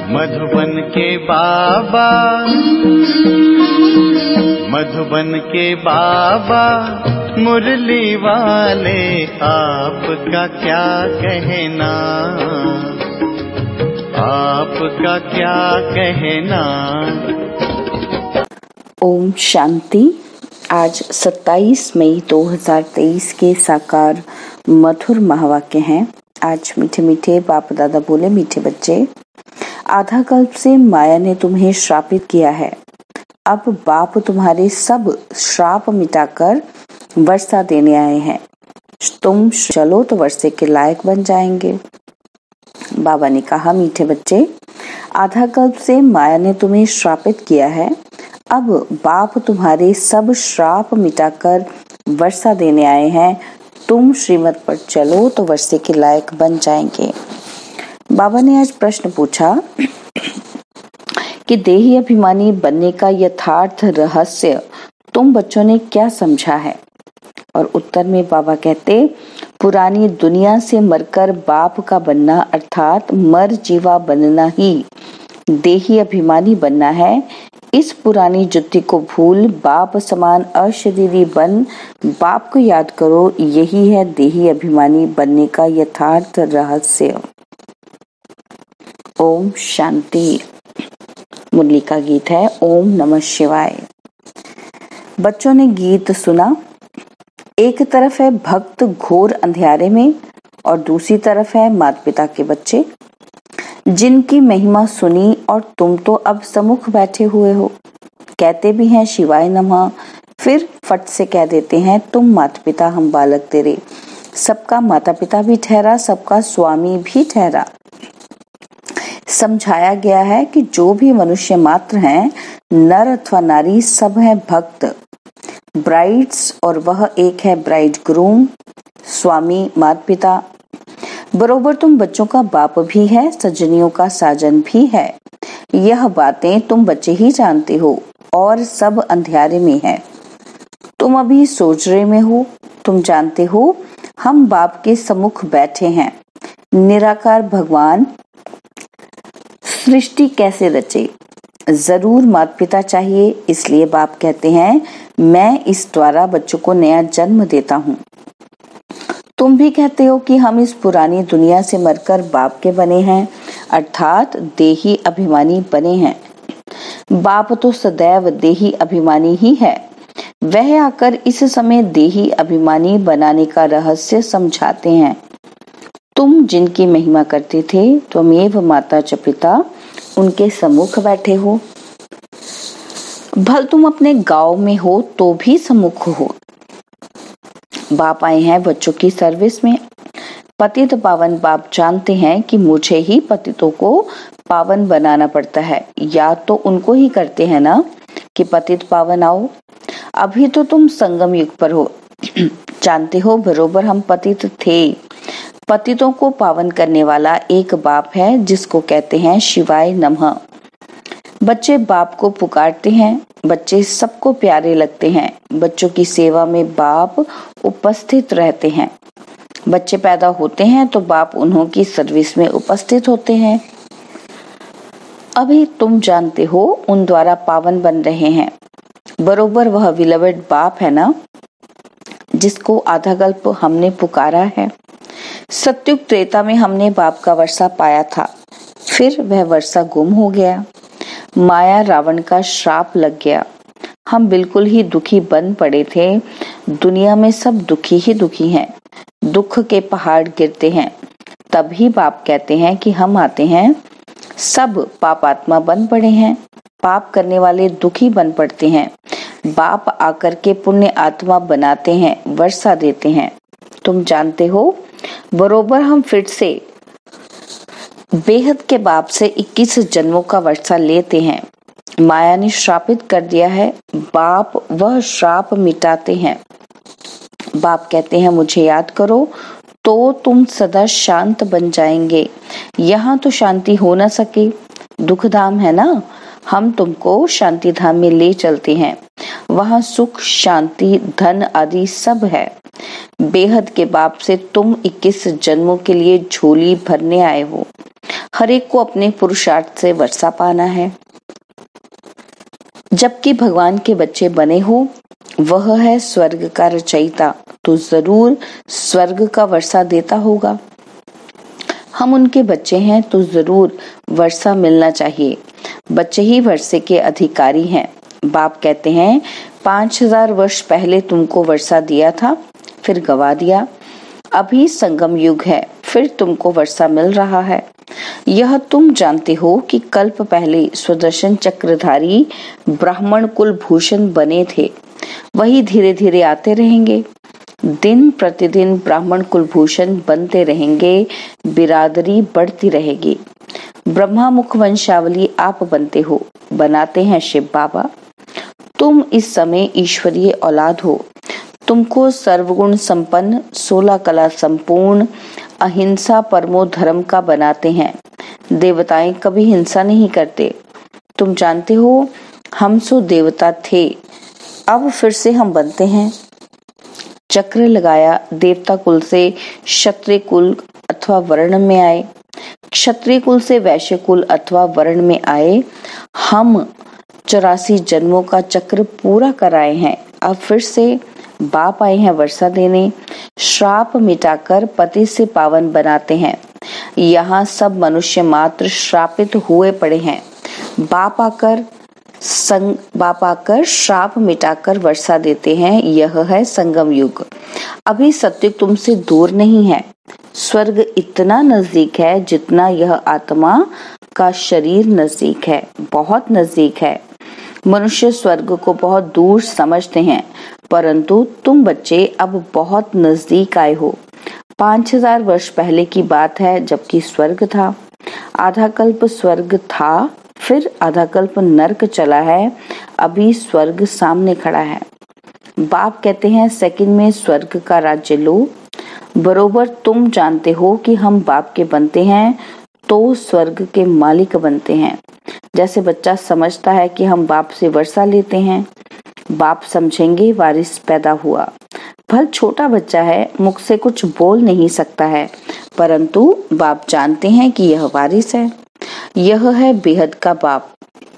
मधुबन के बाबा, मधुबन के बाबा मुरली वाले, आपका क्या कहना, आपका क्या कहना। ओम शांति। आज 27 मई 2023 के साकार मधुर महावाक्य हैं। आज मीठे मीठे बाप दादा बोले, मीठे बच्चे, आधा कल्प से माया ने तुम्हें श्रापित किया है। अब बाप तुम्हारे सब श्राप मिटाकर वर्षा देने आए हैं। तुम चलो तो वर्षे के लायक बन जाएंगे। बाबा ने कहा, मीठे बच्चे, आधा कल्प से माया ने तुम्हें श्रापित किया है। अब बाप तुम्हारे सब श्राप मिटाकर वर्षा देने आए हैं। तुम श्रीमत पर चलो तो वर्षे के लायक बन जाएंगे। बाबा ने आज प्रश्न पूछा कि देही अभिमानी बनने का यथार्थ रहस्य तुम बच्चों ने क्या समझा है। और उत्तर में बाबा कहते, पुरानी दुनिया से मरकर बाप का बनना अर्थात मर जीवा बनना ही देही अभिमानी बनना है। इस पुरानी जुत्ती को भूल बाप समान अशरीरी बन बाप को याद करो। यही है देही अभिमानी बनने का यथार्थ रहस्य। ओम शांति। मुरली का गीत है ओम नमः शिवाय। बच्चों ने गीत सुना। एक तरफ है भक्त घोर अंधियारे में और दूसरी तरफ है माता पिता के बच्चे, जिनकी महिमा सुनी और तुम तो अब सम्मुख बैठे हुए हो। कहते भी हैं शिवाय नमः, फिर फट से कह देते हैं तुम माता पिता हम बालक तेरे। सबका माता पिता भी ठहरा, सबका स्वामी भी ठहरा। समझाया गया है कि जो भी मनुष्य मात्र हैं, नर अथवा नारी, सब है भक्त ब्राइड्स, और वह एक है ब्राइड ग्रूम, स्वामी माता पिता। बरोबर तुम बच्चों का बाप भी है, सजनियों का साजन भी है। यह बातें तुम बच्चे ही जानते हो और सब अंधियारे में है। तुम अभी सोच रहे में हो। तुम जानते हो हम बाप के सम्मुख बैठे हैं। निराकार भगवान सृष्टि कैसे रचे। जरूर माता पिता चाहिए, इसलिए बाप कहते हैं मैं इस द्वारा बच्चों को नया जन्म देता हूँ। तुम भी कहते हो कि हम इस पुरानी दुनिया से मरकर बाप के बने हैं, अर्थात देही अभिमानी बने हैं। बाप तो सदैव देही अभिमानी ही है। वह आकर इस समय देही अभिमानी बनाने का रहस्य समझाते हैं। तुम जिनकी महिमा करते थे, त्वमेव माता च पिता, उनके सम्मुख बैठे हो। भल तुम अपने गांव में हो तो भी सम्मुख हो। बाप आए हैं बच्चों की सर्विस में। पतित पावन बाप जानते हैं कि मुझे ही पतितों को पावन बनाना पड़ता है। या तो उनको ही करते हैं ना कि पतित पावन आओ। अभी तो तुम संगम युग पर हो। जानते हो बरोबर हम पतित थे। पतितों को पावन करने वाला एक बाप है जिसको कहते हैं शिवाय नमः। बच्चे बाप को पुकारते हैं। बच्चे सबको प्यारे लगते हैं। बच्चों की सेवा में बाप उपस्थित रहते हैं। बच्चे पैदा होते हैं तो बाप उन्हों की सर्विस में उपस्थित होते हैं। अभी तुम जानते हो उन द्वारा पावन बन रहे हैं। बरोबर वह विलवड बाप है ना, जिसको आधा कल्प हमने पुकारा है। सत्युग त्रेता में हमने बाप का वर्षा पाया था, फिर वह वर्षा गुम हो गया। माया रावण का श्राप लग गया। हम बिल्कुल ही दुखी बन पड़े थे। दुनिया में सब दुखी ही दुखी हैं। दुख के पहाड़ गिरते हैं। तभी बाप कहते हैं कि हम आते हैं। सब पापात्मा बन पड़े हैं। पाप करने वाले दुखी बन पड़ते हैं। बाप आकर के पुण्य आत्मा बनाते हैं, वर्षा देते हैं। तुम जानते हो बरोबर हम फिर से बेहद के बाप से 21 जन्मों का वर्षा लेते हैं। माया ने श्रापित कर दिया है। बाप वह श्राप मिटाते हैं। बाप कहते हैं मुझे याद करो तो तुम सदा शांत बन जाएंगे। यहाँ तो शांति हो ना सके, दुख धाम है ना। हम तुमको शांति धाम में ले चलते हैं। वहाँ सुख शांति धन आदि सब है। बेहद के बाप से तुम 21 जन्मों के लिए झोली भरने आए हो। हर एक को अपने पुरुषार्थ से वर्षा पाना है। जबकि भगवान के बच्चे बने हो, वह है स्वर्ग का रचयिता, तो जरूर स्वर्ग का वर्षा देता होगा। हम उनके बच्चे हैं तो जरूर वर्षा मिलना चाहिए। बच्चे ही वर्षे के अधिकारी हैं। बाप कहते हैं 5000 वर्ष पहले तुमको वर्षा दिया था, फिर गवा दिया। अभी संगम युग है, फिर तुमको वर्षा मिल रहा है। यह तुम जानते हो कि कल्प पहले सुदर्शन चक्रधारी ब्राह्मण कुलभूषण बने थे, वही धीरे धीरे आते रहेंगे। दिन प्रतिदिन ब्राह्मण कुलभूषण बनते रहेंगे, बिरादरी बढ़ती रहेगी। ब्रह्मा मुख वंशावली आप बनते हो, बनाते हैं शिव बाबा। तुम इस समय ईश्वरीय औलाद हो। तुमको सर्वगुण संपन्न, 16 कला संपूर्ण, अहिंसा परमो धर्म का बनाते हैं। देवताएं कभी हिंसा नहीं करते। तुम जानते हो हम सो देवता थे, अब फिर से हम बनते हैं। चक्र लगाया, देवता कुल से क्षत्रिय कुल अथवा वर्ण में आए, क्षत्रिय कुल से वैश्य कुल अथवा वर्ण में आए। हम 84 जन्मों का चक्र पूरा कराए हैं। अब फिर से बाप आए हैं वर्षा देने। श्राप मिटाकर पति से पावन बनाते हैं। यहाँ सब मनुष्य मात्र श्रापित हुए पड़े हैं। बाप आकर श्राप मिटाकर वर्षा देते हैं। यह है संगम युग। अभी सत्युग तुमसे दूर नहीं है। स्वर्ग इतना नजदीक है जितना यह आत्मा का शरीर नजदीक है, बहुत नजदीक है। मनुष्य स्वर्ग को बहुत दूर समझते हैं, परंतु तुम बच्चे अब बहुत नजदीक आए हो। 5000 वर्ष पहले की बात है, जबकि स्वर्ग था। आधा कल्प स्वर्ग था, फिर आधा कल्प नरक चला है, अभी स्वर्ग सामने खड़ा है। बाप कहते हैं सेकंड में स्वर्ग का राज्य लो। बरोबर तुम जानते हो कि हम बाप के बनते हैं तो स्वर्ग के मालिक बनते हैं। जैसे बच्चा समझता है कि हम बाप से वर्षा लेते हैं, बाप समझेंगे वारिस पैदा हुआ। भल छोटा बच्चा है, मुख से कुछ बोल नहीं सकता है, परंतु बाप जानते हैं कि यह वारिस है। यह है बेहद का बाप।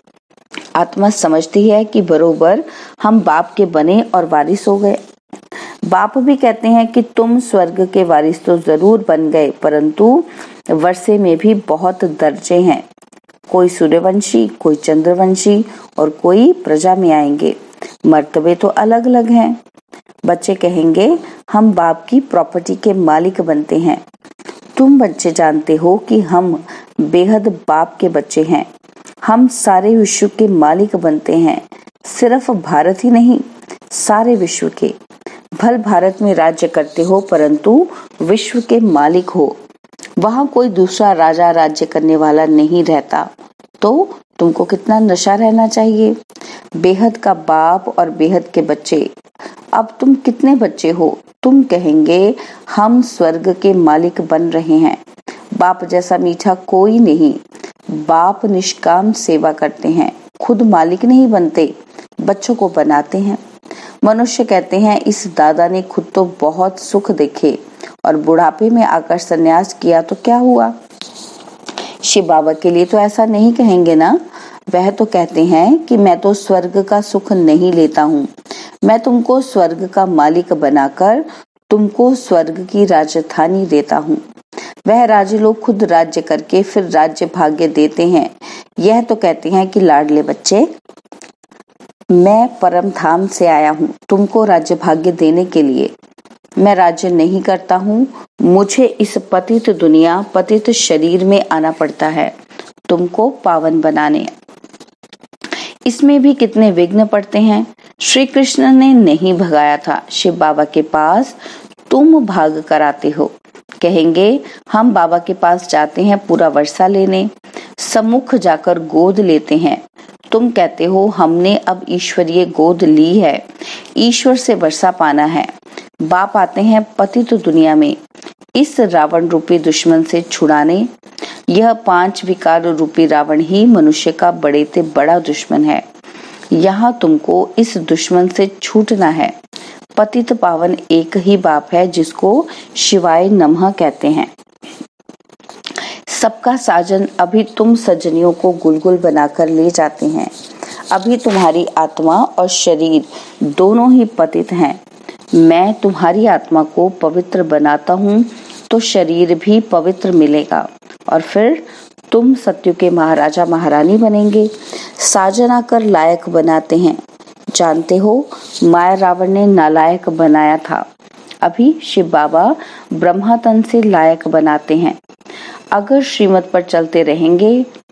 आत्मा समझती है कि बरोबर हम बाप के बने और वारिस हो गए। बाप भी कहते हैं कि तुम स्वर्ग के वारिस तो जरूर बन गए, परंतु वर्षे में भी बहुत दर्जे हैं। कोई सूर्यवंशी, कोई चंद्रवंशी और कोई प्रजा में आएंगे। मर्तबे तो अलग अलग हैं। बच्चे कहेंगे हम बाप की प्रॉपर्टी के मालिक बनते हैं। तुम बच्चे जानते हो कि हम बेहद बाप के बच्चे हैं। हम सारे विश्व के मालिक बनते हैं। सिर्फ भारत ही नहीं, सारे विश्व के। भल भारत में राज्य करते हो, परंतु विश्व के मालिक हो। वहां कोई दूसरा राजा राज्य करने वाला नहीं रहता, तो तुमको कितना नशा रहना चाहिए। बेहद का बाप और बेहद के बच्चे। अब तुम कितने बच्चे हो? तुम कहेंगे हम स्वर्ग के मालिक बन रहे हैं। बाप जैसा मीठा कोई नहीं। बाप निष्काम सेवा करते हैं, खुद मालिक नहीं बनते, बच्चों को बनाते हैं। मनुष्य कहते हैं इस दादा ने खुद तो बहुत सुख देखे और बुढ़ापे में आकर संन्यास किया तो क्या हुआ। शिव बाबा के लिए तो ऐसा नहीं कहेंगे ना। वह तो कहते हैं कि मैं तो स्वर्ग का सुख नहीं लेता हूँ। मैं तुमको स्वर्ग का मालिक बनाकर तुमको स्वर्ग की राजधानी देता हूँ। वह राजे लोग खुद राज्य करके फिर राज्य भाग्य देते हैं। यह तो कहते हैं कि लाडले बच्चे, मैं परम धाम से आया हूँ तुमको राज्य भाग्य देने के लिए। मैं राज्य नहीं करता हूँ, मुझे इस पतित दुनिया, पतित शरीर में आना पड़ता है तुमको पावन बनाने। इसमें भी कितने विघ्न पड़ते हैं। श्री कृष्ण ने नहीं भगाया था, शिव बाबा के पास तुम भाग कर आते हो। कहेंगे हम बाबा के पास जाते हैं पूरा वर्षा लेने, सम्मुख जाकर गोद लेते हैं। तुम कहते हो हमने अब ईश्वरीय गोद ली है, ईश्वर से वर्षा पाना है। बाप आते हैं पतित दुनिया में इस रावण रूपी दुश्मन से छुड़ाने। यह 5 विकार रूपी रावण ही मनुष्य का बड़े से बड़ा दुश्मन है। यहाँ तुमको इस दुश्मन से छूटना है। पतित पावन एक ही बाप है जिसको शिवाय नमः कहते हैं। सबका साजन अभी तुम सजनियों को गुलगुल बनाकर ले जाते हैं। अभी तुम्हारी आत्मा और शरीर दोनों ही पतित हैं। मैं तुम्हारी आत्मा को पवित्र बनाता हूँ तो शरीर भी पवित्र मिलेगा और फिर तुम सत्य के महाराजा महारानी बनेंगे। साजन आकर लायक बनाते हैं। जानते हो, माया रावण ने नालायक बनाया था। अभी शिव बाबा ब्रह्मा तन से लायक बनाते हैं। अगर श्रीमत पर चलते रहेंगे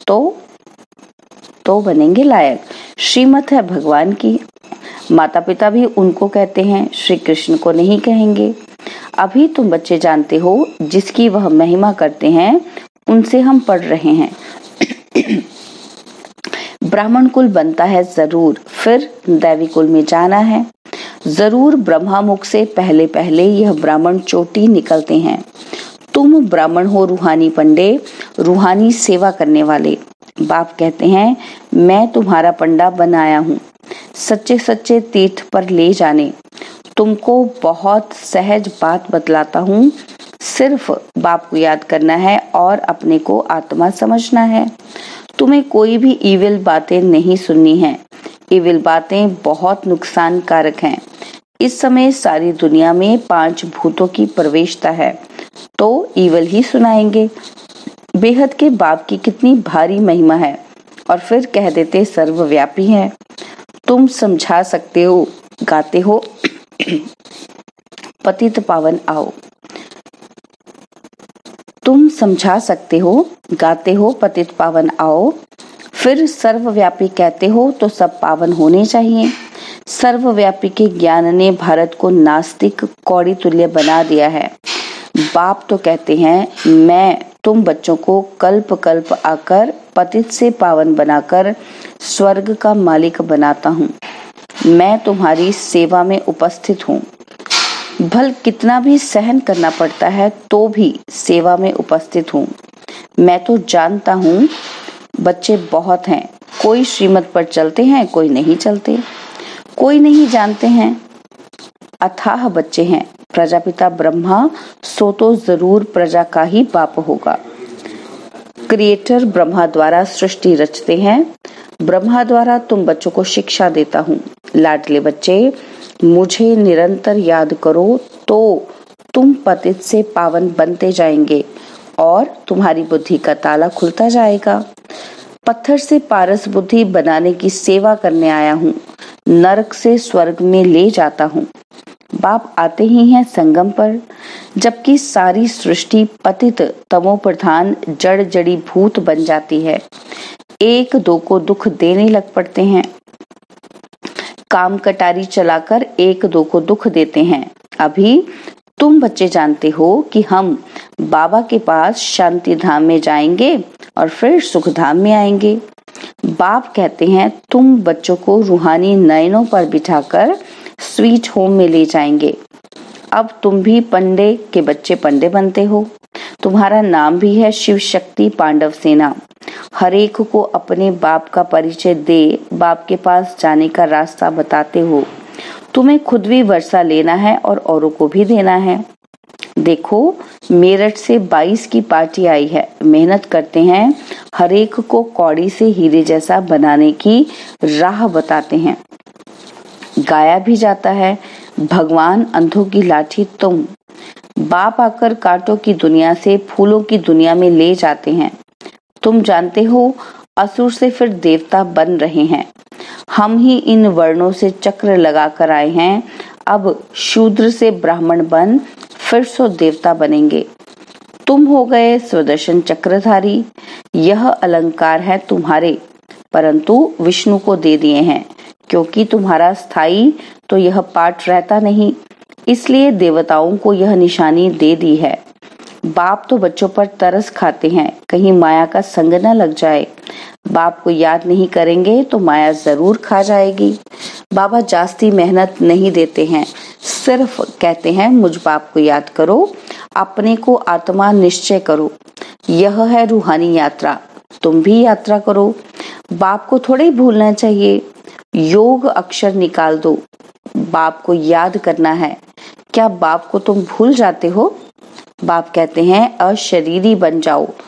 तो बनेंगे लायक। श्रीमत है भगवान की। माता पिता भी उनको कहते हैं, श्री कृष्ण को नहीं कहेंगे। अभी तुम बच्चे जानते हो जिसकी वह महिमा करते हैं उनसे हम पढ़ रहे हैं। ब्राह्मण कुल बनता है जरूर, फिर दैवी कुल में जाना है जरूर। ब्रह्मा मुख से पहले पहले यह ब्राह्मण चोटी निकलते हैं। तुम ब्राह्मण हो रूहानी पंडे, रूहानी सेवा करने वाले। बाप कहते हैं, मैं तुम्हारा पंडा बनाया हूँ सच्चे सच्चे तीर्थ पर ले जाने। तुमको बहुत सहज बात बतलाता हूँ। सिर्फ बाप को याद करना है और अपने को आत्मा समझना है। तुम्हें कोई भी इविल बातें नहीं सुननी है। इविल बातें बहुत नुकसानकारक हैं। इस समय सारी दुनिया में 5 भूतों की प्रवेशता है तो इविल ही सुनाएंगे। बेहद के बाप की कितनी भारी महिमा है और फिर कह देते सर्वव्यापी है। तुम समझा सकते हो, गाते हो पतित पावन आओ। तुम समझा सकते हो, गाते हो पतित पावन आओ। फिर सर्वव्यापी कहते हो तो सब पावन होने चाहिए। सर्वव्यापी के ज्ञान ने भारत को नास्तिक कौड़ी तुल्य बना दिया है। बाप तो कहते हैं, मैं तुम बच्चों को कल्प कल्प आकर पतित से पावन बनाकर स्वर्ग का मालिक बनाता हूँ। मैं तुम्हारी सेवा में उपस्थित हूँ। भल कितना भी सहन करना पड़ता है तो भी सेवा में उपस्थित हूँ। मैं तो जानता हूँ बच्चे बहुत हैं। कोई श्रीमत पर चलते हैं, कोई नहीं चलते, कोई नहीं जानते हैं। अथाह बच्चे हैं। प्रजापिता ब्रह्मा सो तो जरूर प्रजा का ही बाप होगा। क्रिएटर ब्रह्मा द्वारा सृष्टि रचते हैं। ब्रह्मा द्वारा तुम बच्चों को शिक्षा देता हूँ। लाडले बच्चे, मुझे निरंतर याद करो तो तुम पतित से पावन बनते जाएंगे और तुम्हारी बुद्धि का ताला खुलता जाएगा। पत्थर से पारस बुद्धि बनाने की सेवा करने आया हूँ। नरक से स्वर्ग में ले जाता हूँ। बाप आते ही हैं संगम पर, जबकि सारी सृष्टि पतित तमो प्रधान जड़ जड़ी भूत बन जाती है। एक दो को दुख देने लग पड़ते हैं। काम कटारी चलाकर एक दो को दुख देते हैं। अभी तुम बच्चे जानते हो कि हम बाबा के पास शांति धाम में जाएंगे और फिर सुख धाम में आएंगे। बाप कहते हैं, तुम बच्चों को रूहानी नयनों पर बिठाकर स्वीट होम में ले जाएंगे। अब तुम भी पंडे के बच्चे पंडे बनते हो। तुम्हारा नाम भी है शिव शक्ति पांडव सेना। हरेक को अपने बाप का परिचय दे बाप के पास जाने का रास्ता बताते हो। तुम्हें खुद भी वर्षा लेना है और औरों को भी देना है। देखो, मेरठ से 22 की पार्टी आई है। मेहनत करते हैं। हरेक को कौड़ी से हीरे जैसा बनाने की राह बताते हैं। गाया भी जाता है, भगवान अंधों की लाठी तुम। बाप आकर कांटों की दुनिया से फूलों की दुनिया में ले जाते हैं। तुम जानते हो, असुर से फिर देवता बन रहे हैं। हम ही इन वर्णों से चक्र लगाकर आए हैं। अब शूद्र से ब्राह्मण बन फिर सो देवता बनेंगे। तुम हो गए स्वदर्शन चक्रधारी। यह अलंकार है तुम्हारे, परंतु विष्णु को दे दिए हैं क्योंकि तुम्हारा स्थायी तो यह पाठ रहता नहीं, इसलिए देवताओं को यह निशानी दे दी है। बाप तो बच्चों पर तरस खाते हैं, कहीं माया का संग न लग जाए। बाप को याद नहीं करेंगे तो माया जरूर खा जाएगी। बाबा जास्ती मेहनत नहीं देते हैं, सिर्फ कहते हैं मुझ बाप को याद करो, अपने को आत्मा निश्चय करो। यह है रूहानी यात्रा, तुम भी यात्रा करो। बाप को थोड़े ही भूलना चाहिए। योग अक्षर निकाल दो, बाप को याद करना है। क्या बाप को तुम भूल जाते हो? बाप कहते हैं अशरीरी बन जाओ।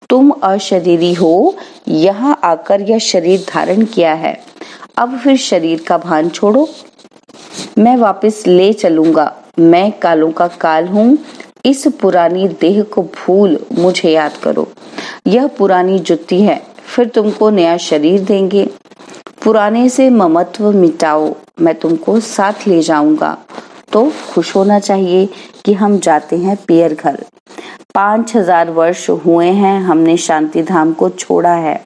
तुम अशरीरी हो, यहाँ आकर यह शरीर धारण किया है, अब फिर शरीर का भान छोड़ो। मैं वापस ले चलूंगा, मैं कालों का काल हूँ, इस पुरानी देह को भूल मुझे याद करो। यह पुरानी जुत्ती है, फिर तुमको नया शरीर देंगे। पुराने से ममत्व मिटाओ, मैं तुमको साथ ले जाऊंगा। तो खुश होना चाहिए कि हम जाते हैं पियर घर। 5000 वर्ष हुए हैं हमने शांति धाम को छोड़ा है,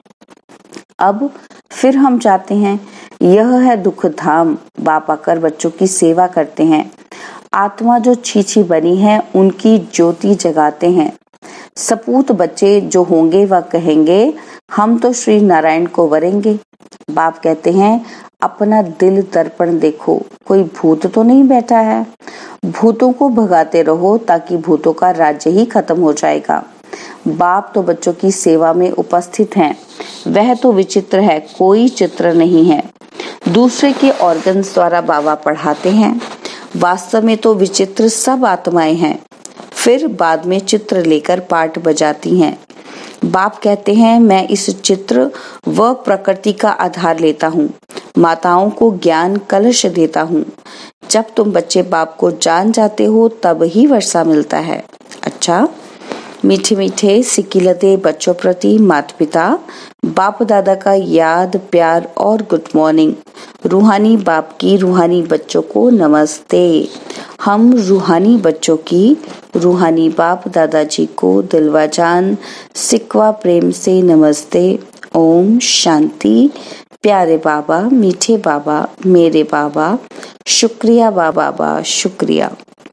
अब फिर हम जाते हैं। यह है दुख धाम। बाप आकर बच्चों की सेवा करते हैं। आत्मा जो छीछी बनी है उनकी ज्योति जगाते हैं। सपूत बच्चे जो होंगे वह कहेंगे हम तो श्री नारायण को वरेंगे। बाप कहते हैं अपना दिल दर्पण देखो, कोई भूत तो नहीं बैठा है। भूतों को भगाते रहो ताकि भूतों का राज्य ही खत्म हो जाएगा। बाप तो बच्चों की सेवा में उपस्थित हैं। वह तो विचित्र है, कोई चित्र नहीं है। दूसरे के ऑर्गन्स द्वारा बाबा पढ़ाते हैं। वास्तव में तो विचित्र सब आत्माएं हैं, फिर बाद में चित्र लेकर पाठ बजाती हैं। बाप कहते हैं मैं इस चित्र व प्रकृति का आधार लेता हूँ, माताओं को ज्ञान कलश देता हूँ। जब तुम बच्चे बाप को जान जाते हो तब ही वर्षा मिलता है। अच्छा, मीठे मीठे सिकिलते बच्चों प्रति माता पिता बाप दादा का याद प्यार और गुड मॉर्निंग। रूहानी बाप की रूहानी बच्चों को नमस्ते। हम रूहानी बच्चों की रूहानी बाप दादाजी को दिलवा जान सिकवा प्रेम से नमस्ते। ओम शांति। प्यारे बाबा, मीठे बाबा, मेरे बाबा, शुक्रिया बाबा, शुक्रिया।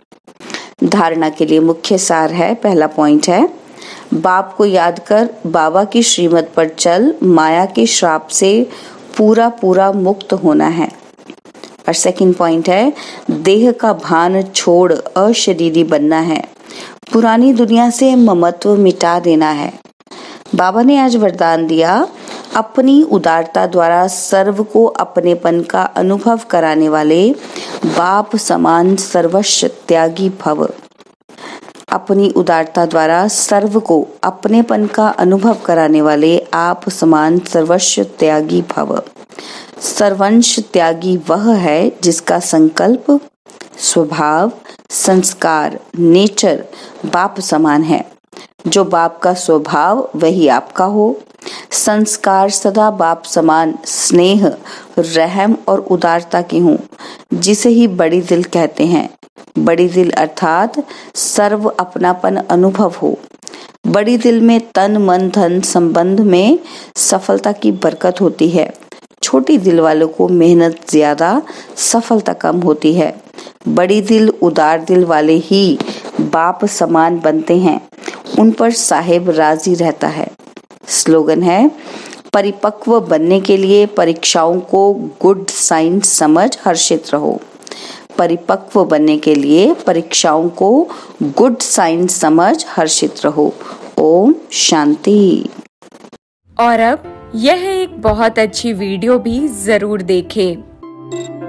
धारणा के लिए मुख्य सार है, पहला पॉइंट है बाप को याद कर बाबा की श्रीमत पर चल, माया के श्राप से पूरा पूरा मुक्त होना है। और सेकंड पॉइंट है देह का भान छोड़ अशरीरी बनना है, पुरानी दुनिया से ममत्व मिटा देना है। बाबा ने आज वरदान दिया अपनी उदारता द्वारा सर्व को अपनेपन का अनुभव कराने वाले बाप समान सर्वस्व त्यागी भव। अपनी उदारता द्वारा सर्व को अपनेपन का अनुभव कराने वाले आप समान सर्वस्व त्यागी भव। सर्वंश त्यागी वह है जिसका संकल्प, स्वभाव, संस्कार, नेचर बाप समान है। जो बाप का स्वभाव वही आपका हो। संस्कार सदा बाप समान स्नेह, रहम और उदारता के हों, जिसे ही बड़ी दिल कहते हैं। बड़ी दिल अर्थात सर्व अपनापन अनुभव हो। बड़ी दिल में तन मन धन संबंध में सफलता की बरकत होती है। छोटी दिल वालों को मेहनत ज्यादा, सफलता कम होती है। बड़ी दिल उदार दिल वाले ही बाप समान बनते हैं, उन पर साहेब राजी रहता है। स्लोगन है परिपक्व बनने के लिए परीक्षाओं को गुड साइन समझ हर्षित रहो। परिपक्व बनने के लिए परीक्षाओं को गुड साइन समझ हर्षित रहो। ओम शांति। और अब यह एक बहुत अच्छी वीडियो भी जरूर देखें।